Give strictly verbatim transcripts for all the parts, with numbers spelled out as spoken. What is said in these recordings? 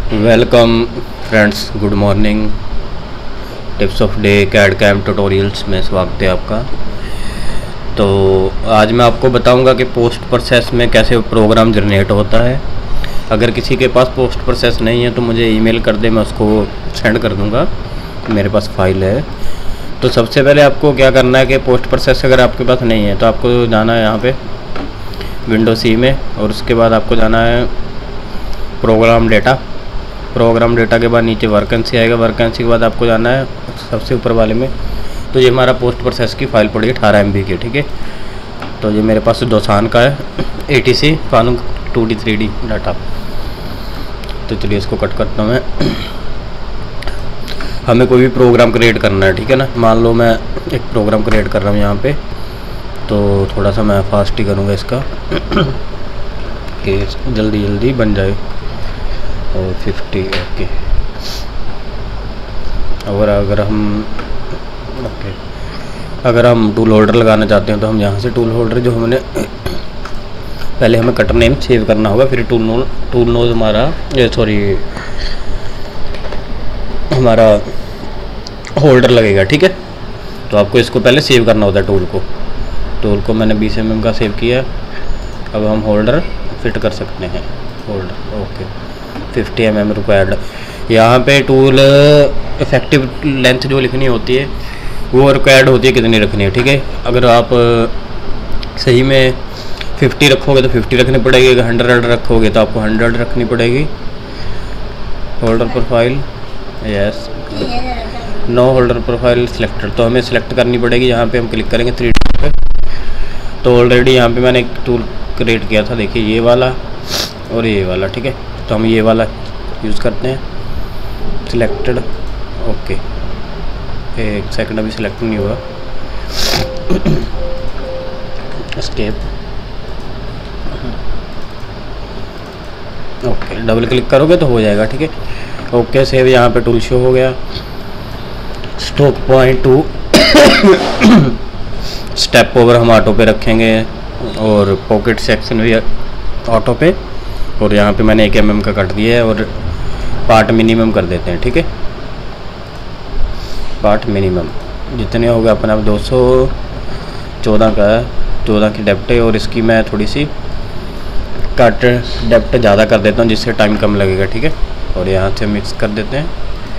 Welcome friends, good morning. Tips of day CAD CAM tutorials में स्वागत है आपका। तो आज मैं आपको बताऊंगा कि पोस्ट प्रोसेस में कैसे प्रोग्राम जनरेट होता है। अगर किसी के पास पोस्ट प्रोसेस नहीं है तो मुझे ईमेल कर दे, मैं उसको सेंड कर दूंगा, मेरे पास फाइल है। तो सबसे पहले आपको क्या करना है कि पोस्ट प्रोसेस अगर आपके पास नहीं है तो आपको जाना है यहाँ पे विंडो सी में, और उसके बाद आपको जाना है प्रोग्राम डेटा। प्रोग्राम डेटा के बाद नीचे वैकेंसी आएगा, वैकेंसी के बाद आपको जाना है सबसे ऊपर वाले में। तो ये हमारा पोस्ट प्रोसेस की फ़ाइल पड़ी है अठारह एम बी की, ठीक है। तो ये मेरे पास दोसान का है A T C Fanuc two D three D data. तो चलिए इसको कट करता हूँ मैं। हमें कोई भी प्रोग्राम क्रिएट करना है, ठीक है ना। मान लो मैं एक प्रोग्राम क्रिएट कर रहा हूँ यहाँ पे, तो थोड़ा सा मैं फास्ट ही करूँगा इसका कि जल्दी जल्दी बन जाए। और फिफ्टी ओके। और अगर हम ओके अगर हम टूल होल्डर लगाना चाहते हैं तो हम यहाँ से टूल होल्डर जो हमने पहले हमें कटर नेम सेव करना होगा, फिर टूल नो टूल नोज हमारा सॉरी हमारा होल्डर लगेगा, ठीक है। तो आपको इसको पहले सेव करना होता है टूल को। टूल को मैंने बीस एम एम का सेव किया। अब हम होल्डर फिट कर सकते हैं। Holder okay fifty M M required. यहाँ पे टूल इफेक्टिव लेंथ जो लिखनी होती है वो रिक्वायर्ड होती है कितनी रखनी है, ठीक है। अगर आप सही में फिफ्टी रखोगे तो फिफ्टी रखनी पड़ेगी, अगर हंड्रेड रखोगे तो आपको हंड्रेड रखनी पड़ेगी। Holder profile yes, no holder profile selected, तो हमें सिलेक्ट करनी पड़ेगी। यहाँ पे हम क्लिक करेंगे थ्री डी पे। तो ऑलरेडी यहाँ पे मैंने एक टूल क्रिएट किया था, देखिए ये वाला और ये वाला, ठीक है। तो हम ये वाला यूज़ करते हैं सिलेक्टेड ओके। एक सेकंड अभी सिलेक्ट नहीं हुआ। एस्केप ओके, डबल क्लिक करोगे तो हो जाएगा, ठीक है। ओके सेव, यहाँ पे टूल शो हो गया। Stock point to step over हम ऑटो पे रखेंगे, और पॉकेट सेक्शन भी ऑटो पे। और यहाँ पे मैंने एक एम एम का कट दिया है, और पार्ट मिनिमम कर देते हैं, ठीक है। पार्ट मिनिमम जितने हो गए अपना दो सौ चौदह का है, चौदह की डेप्थ है। और इसकी मैं थोड़ी सी कट डेप्थ ज़्यादा कर देता हूँ जिससे टाइम कम लगेगा, ठीक है। और यहाँ से मिक्स कर देते हैं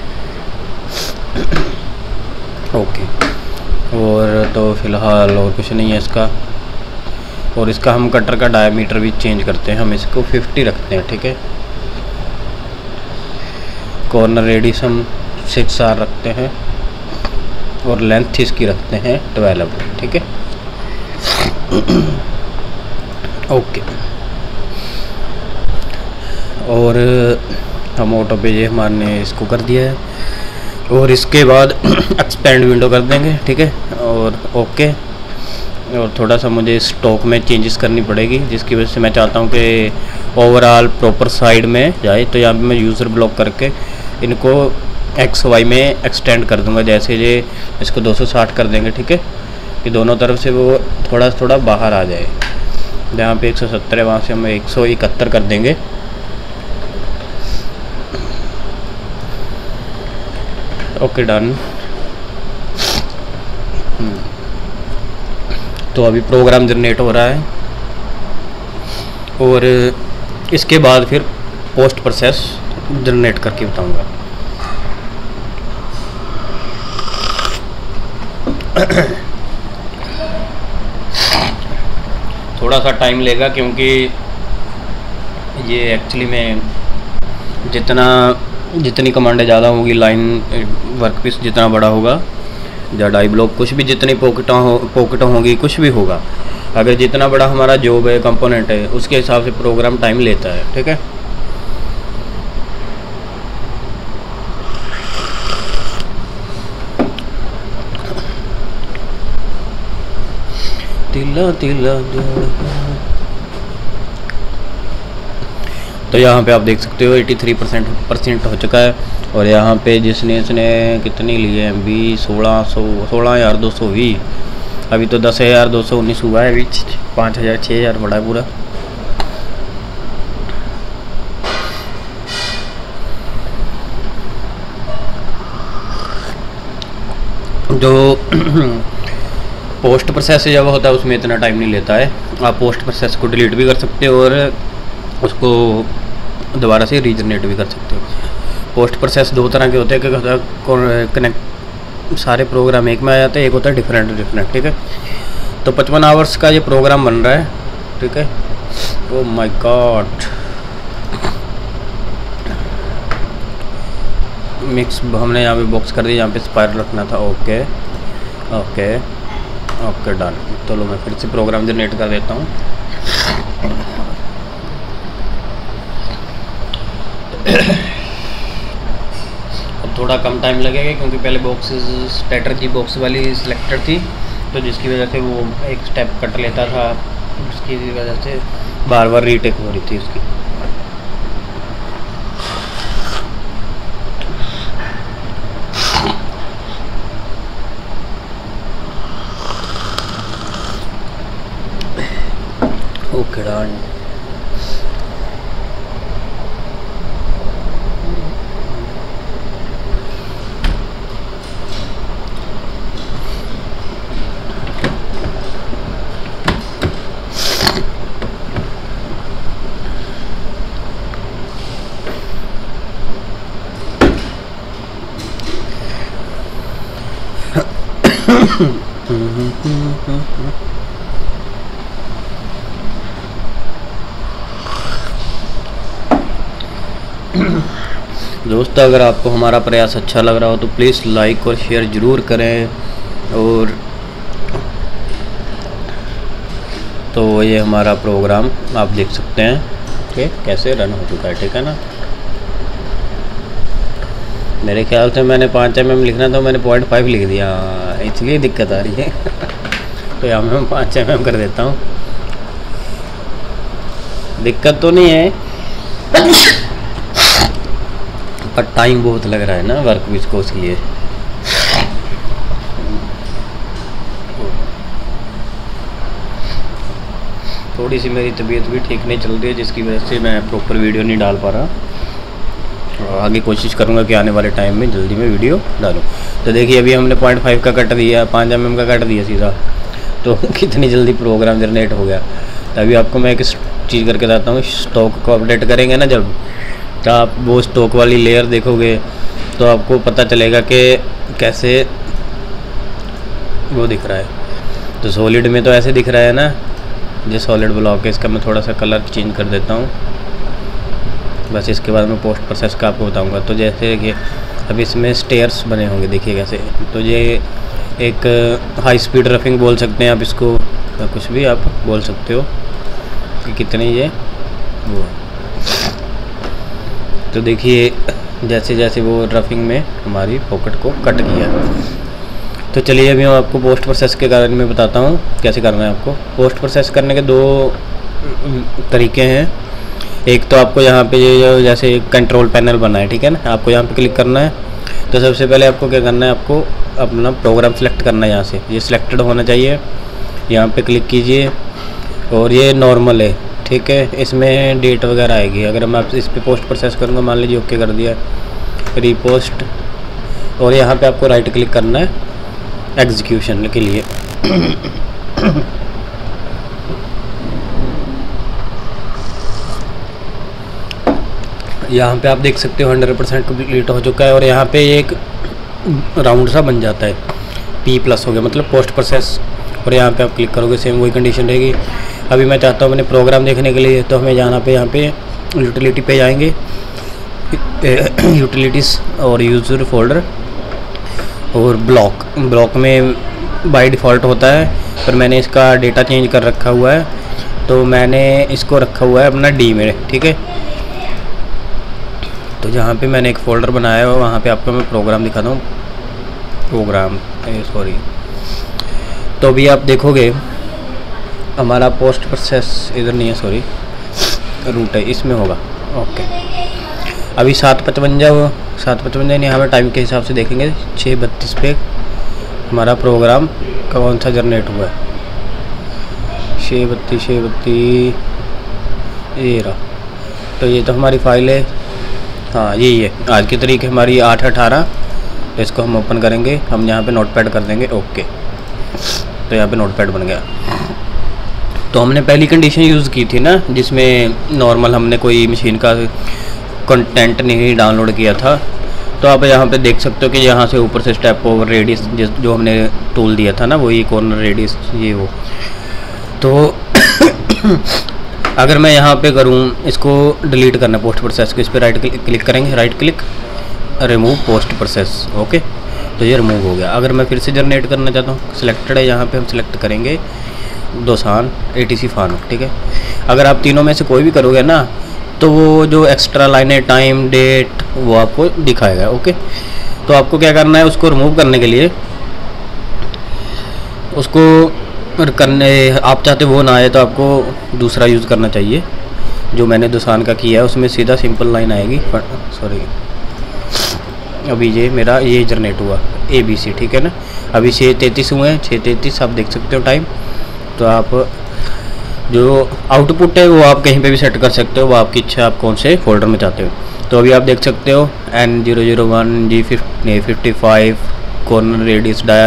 ओके। और तो फिलहाल और कुछ नहीं है इसका। और इसका हम कटर का डायमीटर भी चेंज करते हैं, हम इसको फिफ्टी रखते हैं, ठीक है। कॉर्नर रेडियस हम सिक्स आर रखते हैं, और लेंथ इसकी रखते हैं ट्वेल्व, ठीक है ओके। और हम ऑटो पे ये हमारे इसको कर दिया है, और इसके बाद एक्सपेंड विंडो कर देंगे, ठीक है। और ओके। और थोड़ा सा मुझे स्टॉक में चेंजेस करनी पड़ेगी, जिसकी वजह से मैं चाहता हूँ कि ओवरऑल प्रॉपर साइड में जाए। तो यहाँ पे मैं यूज़र ब्लॉक करके इनको एक्स वाई में एक्सटेंड कर दूँगा। जैसे ये इसको दो सौ साठ कर देंगे, ठीक है, कि दोनों तरफ से वो थोड़ा थोड़ा बाहर आ जाए। जहाँ पे एक सौ सत्तर है वहाँ से हम एक सौ इकहत्तर कर देंगे। Okay done. तो अभी प्रोग्राम जनरेट हो रहा है, और इसके बाद फिर पोस्ट प्रोसेस जनरेट करके बताऊंगा। थोड़ा सा टाइम लेगा, क्योंकि ये एक्चुअली में जितना जितनी कमांडें ज़्यादा होगी, लाइन वर्कपीस जितना बड़ा होगा, या डाई ब्लॉक कुछ भी जितनी पॉकेटें हो पॉकेटें होंगी, कुछ भी होगा, अगर जितना बड़ा हमारा जॉब है कंपोनेंट है उसके हिसाब से प्रोग्राम टाइम लेता है, ठीक है। तिला तिला तो यहाँ पे आप देख सकते हो तिरासी परसेंट परसेंट हो चुका है। और यहाँ पे जिसने इसने कितनी ली है अभी सोलह सौ सोलह हज़ार दो सौ भी, अभी तो दस हज़ार दो सौ उन्नीस हुआ है, अभी पाँच हज़ार छः हज़ार बड़ा पूरा। जो पोस्ट प्रोसेस जब होता है उसमें इतना टाइम नहीं लेता है। आप पोस्ट प्रोसेस को डिलीट भी कर सकते हो और उसको दोबारा से रीजनरेट भी कर सकते हो। पोस्ट प्रोसेस दो तरह के होते हैं, कि कनेक्ट सारे प्रोग्राम एक में आ जाते हैं, एक होता है डिफरेंट डिफरेंट, ठीक है। तो पचपन आवर्स का ये प्रोग्राम बन रहा है, ठीक है। ओ माय गॉड, मिक्स हमने यहाँ पे बॉक्स कर दिया, यहाँ पे स्पाइरल रखना था। Okay okay okay done. चलो मैं फिर से प्रोग्राम जनरेट कर देता हूँ। अब थोड़ा कम टाइम लगेगा क्योंकि पहले बॉक्सेस स्टार्टर की बॉक्स वाली सिलेक्टर थी, तो जिसकी वजह से वो एक स्टेप कट लेता था, उसकी वजह से बार बार रीटेक हो रही थी उसकी। Okay done. दोस्तों, अगर आपको हमारा प्रयास अच्छा लग रहा हो तो प्लीज़ लाइक और शेयर ज़रूर करें। और तो ये हमारा प्रोग्राम आप देख सकते हैं कि कैसे रन हो चुका है, ठीक है ना। मेरे ख्याल से मैंने पाँच एम एम लिखना था, मैंने पॉइंट फाइव लिख दिया, इसलिए दिक्कत आ रही है। तो यहाँ मैं पाँच एम एम कर देता हूँ, दिक्कत तो नहीं है पर टाइम बहुत लग रहा है ना वर्क विस्कोस के लिए। थोड़ी सी मेरी तबीयत भी ठीक नहीं चल रही है, जिसकी वजह से मैं प्रॉपर वीडियो नहीं डाल पा रहा। आगे कोशिश करूँगा कि आने वाले टाइम में जल्दी में वीडियो डालूँ। तो देखिए अभी हमने पॉइंट फाइव का कट दिया, पाँच एम एम का कट दिया सीधा, तो कितनी जल्दी प्रोग्राम जनरेट हो गया। तभी आपको मैं एक चीज़ करके बताता हूँ, स्टॉक को अपडेट करेंगे ना जब, तो आप वो स्टॉक वाली लेयर देखोगे तो आपको पता चलेगा कि कैसे वो दिख रहा है। तो सॉलिड में तो ऐसे दिख रहा है ना, जो सॉलिड ब्लॉक है। इसका मैं थोड़ा सा कलर चेंज कर देता हूँ, बस इसके बाद मैं पोस्ट प्रोसेस का आपको बताऊँगा। तो जैसे कि अब इसमें स्टेयर्स बने होंगे, देखिए कैसे। तो ये एक हाई स्पीड रफिंग बोल सकते हैं आप इसको, या कुछ भी आप बोल सकते हो कि कितने ये वो। तो देखिए जैसे जैसे वो रफिंग में हमारी पॉकेट को कट किया। तो चलिए अभी मैं आपको पोस्ट प्रोसेस के बारे में बताता हूँ कैसे करना है आपको। पोस्ट प्रोसेस करने के दो तरीके हैं। एक तो आपको यहाँ पे ये जैसे कंट्रोल पैनल बना है, ठीक है ना, आपको यहाँ पे क्लिक करना है। तो सबसे पहले आपको क्या करना है, आपको अपना प्रोग्राम सेलेक्ट करना है। यहाँ से ये सिलेक्टेड होना चाहिए, यहाँ पे क्लिक कीजिए और ये नॉर्मल है, ठीक है। इसमें डेट वगैरह आएगी। अगर मैं इस पर पोस्ट प्रोसेस करूँगा, मान लीजिए ओके कर दिया, रीपोस्ट, और यहाँ पे आपको राइट क्लिक करना है एग्जीक्यूशन के लिए। यहाँ पे आप देख सकते हो हंड्रेड परसेंट कम्प्लीट हो चुका है और यहाँ पे एक राउंड सा बन जाता है, पी प्लस हो गया मतलब पोस्ट प्रोसेस। और यहाँ पे आप क्लिक करोगे, सेम वही कंडीशन रहेगी। अभी मैं चाहता हूँ अपने प्रोग्राम देखने के लिए, तो हमें जाना पे यहाँ पे यूटिलिटी पे जाएंगे, यूटिलिटीज़ और यूज़र फोल्डर और ब्लॉक। ब्लॉक में बाय डिफ़ॉल्ट होता है, पर मैंने इसका डेटा चेंज कर रखा हुआ है, तो मैंने इसको रखा हुआ है अपना डी में, ठीक है। तो जहाँ पे मैंने एक फ़ोल्डर बनाया है वहाँ पे आपको मैं प्रोग्राम दिखाता हूँ। प्रोग्राम सॉरी तो अभी आप देखोगे हमारा पोस्ट प्रोसेस इधर नहीं है, सॉरी रूट है, इसमें होगा। ओके अभी सात पचवंजा सात पचवंजा नहीं, हमें टाइम के हिसाब से देखेंगे। छः बत्तीस पे हमारा प्रोग्राम कौन सा जनरेट हुआ है, छः बत्तीस छः बत्तीस ये रहा। तो ये तो हमारी फाइल है, हाँ यही है। आज की तारीख हमारी आठ अठारह तो इसको हम ओपन करेंगे, हम यहाँ पे नोटपैड कर देंगे ओके। तो यहाँ पे नोटपैड बन गया। तो हमने पहली कंडीशन यूज़ की थी ना, जिसमें नॉर्मल हमने कोई मशीन का कंटेंट नहीं डाउनलोड किया था। तो आप यहाँ पे देख सकते हो कि यहाँ से ऊपर से स्टेप ओवर रेडियस जो हमने टूल दिया था ना, वही कॉर्नर रेडियस ये वो। तो अगर मैं यहाँ पे करूँ इसको डिलीट करना पोस्ट प्रोसेस को, इस पर राइट क्लिक करेंगे, right click remove post process okay. तो ये रिमूव हो गया। अगर मैं फिर से जनरेट करना चाहता हूँ, सिलेक्टेड है, यहाँ पे हम सिलेक्ट करेंगे दोसान एटीसी फानो, ठीक है। अगर आप तीनों में से कोई भी करोगे ना, तो वो जो एक्स्ट्रा लाइन है टाइम डेट वो आपको दिखाएगा ओके। तो आपको क्या करना है, उसको रिमूव करने के लिए, उसको करने आप चाहते वो ना आए तो आपको दूसरा यूज़ करना चाहिए। जो मैंने दोसान का किया है उसमें सीधा सिंपल लाइन आएगी, सॉरी अभी ये मेरा ये जनरेट हुआ ए बी सी, ठीक है ना। अभी छः तैंतीस हुए हैं, छः तैंतीस आप देख सकते हो टाइम। तो आप जो आउटपुट है वो आप कहीं पे भी सेट कर सकते हो, वो आपकी इच्छा, आप कौन से फोल्डर में चाहते हो। तो अभी आप देख सकते हो N zero zero one G fifty five corner radius dia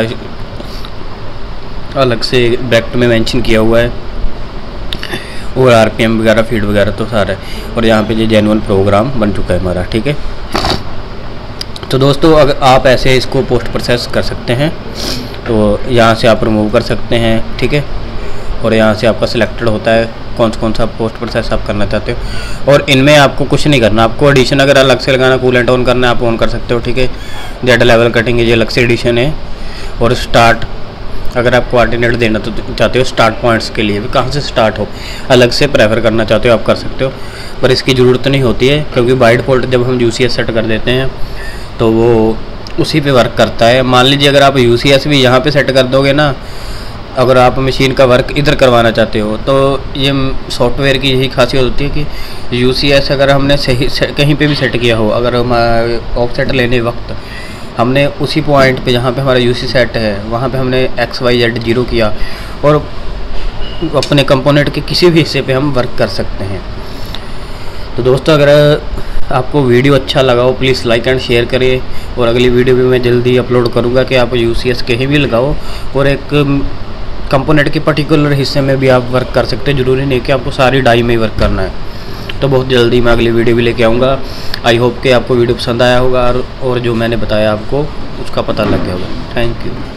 अलग से ब्रैकेट में मेंशन किया हुआ है, और आरपीएम वगैरह फीड वगैरह तो सारा है। और यहाँ पे ये जेन्युइन प्रोग्राम बन चुका है हमारा, ठीक है। तो दोस्तों अगर आप ऐसे इसको पोस्ट प्रोसेस कर सकते हैं, तो यहाँ से आप रिमूव कर सकते हैं, ठीक है। और यहाँ से आपका सिलेक्टेड होता है कौन सा कौन सा पोस्ट प्रोसेस आप करना चाहते हो। और इनमें आपको कुछ नहीं करना, आपको एडिशन अगर अलग से लगाना, कूलेंट ऑन करना है आप ऑन कर सकते हो, ठीक है। जेड लेवल कटिंग ये अलग से एडिशन है। और स्टार्ट अगर आप कोऑर्डिनेट देना तो चाहते हो स्टार्ट पॉइंट्स के लिए भी, कहाँ से स्टार्ट हो अलग से प्रेफर करना चाहते हो आप कर सकते हो, पर इसकी ज़रूरत नहीं होती है, क्योंकि बाय डिफ़ॉल्ट जब हम यूसीएस सेट कर देते हैं तो वो उसी पे वर्क करता है। मान लीजिए अगर आप यूसीएस भी यहाँ पे सेट कर दोगे ना, अगर आप मशीन का वर्क इधर करवाना चाहते हो, तो ये सॉफ्टवेयर की यही खासियत होती है कि यूसीएस अगर हमने सही कहीं पे भी सेट किया हो, अगर हम ऑफसेट लेने वक्त हमने उसी पॉइंट पे जहाँ पे हमारा यूसी सेट है वहाँ पे हमने एक्स वाई जेड जीरो किया, और अपने कंपोनेंट के किसी भी हिस्से पे हम वर्क कर सकते हैं। तो दोस्तों अगर आपको वीडियो अच्छा लगा हो प्लीज़ लाइक एंड शेयर करिए, और अगली वीडियो भी मैं जल्दी अपलोड करूँगा कि आप यूसीएस कहीं भी लगाओ और एक कंपोनेंट के पर्टिकुलर हिस्से में भी आप वर्क कर सकते हैं। ज़रूरी नहीं कि आपको सारी डाई में ही वर्क करना है। तो बहुत जल्दी मैं अगली वीडियो भी लेके आऊँगा। आई होप कि आपको वीडियो पसंद आया होगा, और, और जो मैंने बताया आपको उसका पता लग गया होगा। Thank you.